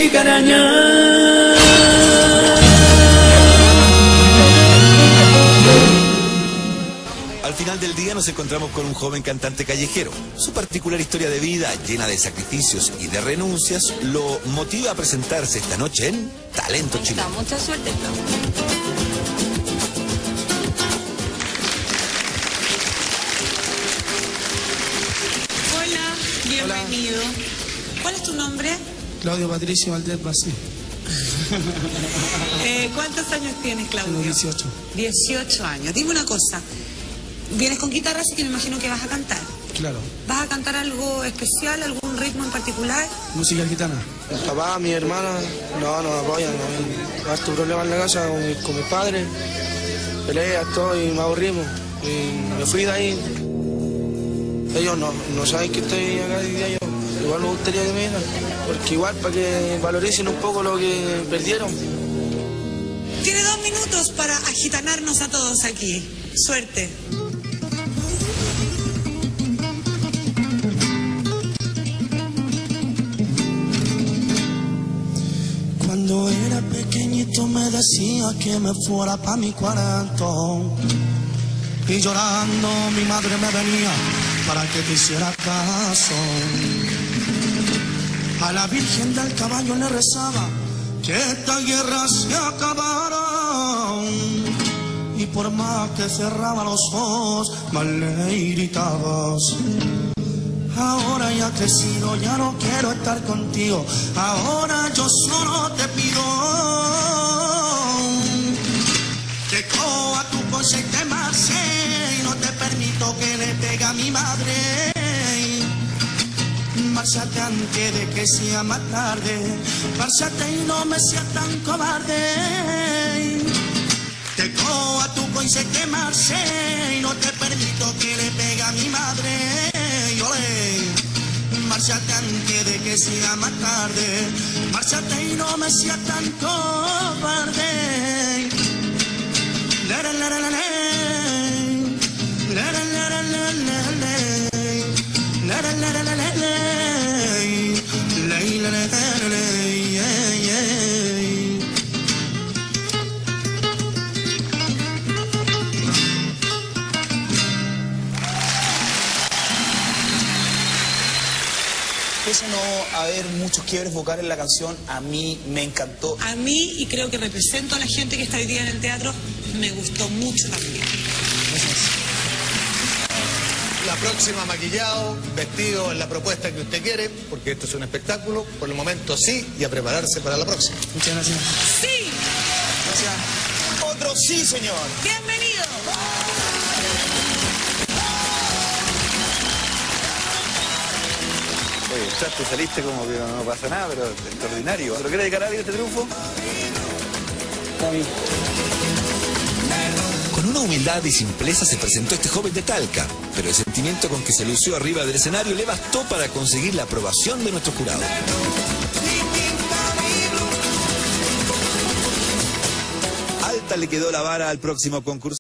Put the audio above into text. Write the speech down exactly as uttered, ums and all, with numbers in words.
Carañá. Al final del día nos encontramos con un joven cantante callejero. Su particular historia de vida, llena de sacrificios y de renuncias, lo motiva a presentarse esta noche en Talento Chileno. Mucha suerte. Hola, bienvenido. Hola. ¿Cuál es tu nombre? Claudio Patricio Valdés Basí. eh, ¿Cuántos años tienes, Claudio? Tengo dieciocho. dieciocho años. Dime una cosa. Vienes con guitarra, así que me imagino que vas a cantar. Claro. ¿Vas a cantar algo especial, algún ritmo en particular? Música gitana. Mi papá, mi hermana, no, nos apoyan. No, harto problema en la casa con, mi, con mis padres. Peleas, todo, y me aburrimos. Y me fui de ahí. Ellos no, no saben que estoy acá hoy día yo. Igual me gustaría que me vieran, porque igual para que valoricen un poco lo que perdieron. Tiene dos minutos para agitanarnos a todos aquí. Suerte. Cuando era pequeñito me decía que me fuera pa' mi cuarento. Y llorando mi madre me venía para que te hiciera caso. A la Virgen del Caballo le rezaba que esta guerra se acabara. Y por más que cerraba los ojos, más le gritaba. Ahora ya crecido, ya no quiero estar contigo. Ahora yo solo te pido que coja tu coche y te marche. Y no te permito que le pegue a mi madre. Márchate antes de que sea más tarde. Márchate y no me seas tan cobarde. Te coja tu coche y te marche. Y no te permito que le pegue a mi madre. Márchate antes de que sea más tarde. Márchate y no me seas tan cobarde. La, la, la, la, la, la. La, la, la, la, la, la, la. La, la, la, la, la, la, la. La, la, la, la, la, yeah, yeah. Pese a no haber muchos quiebres vocales en la canción, a mí me encantó. A mí, y creo que represento a la gente que está hoy día en el teatro, me gustó mucho también. Gracias. La próxima maquillado, vestido en la propuesta que usted quiere, porque esto es un espectáculo. Por el momento sí, y a prepararse para la próxima. Muchas gracias. ¡Sí! Gracias. Otro sí, señor. ¡Bienvenido! Oye, tú saliste como que no pasa nada, pero extraordinario. ¿Te lo quiere dedicar a alguien este triunfo? Con una humildad y simpleza se presentó este joven de Talca, pero el sentimiento con que se lució arriba del escenario le bastó para conseguir la aprobación de nuestro jurado. Alta le quedó la vara al próximo concurso.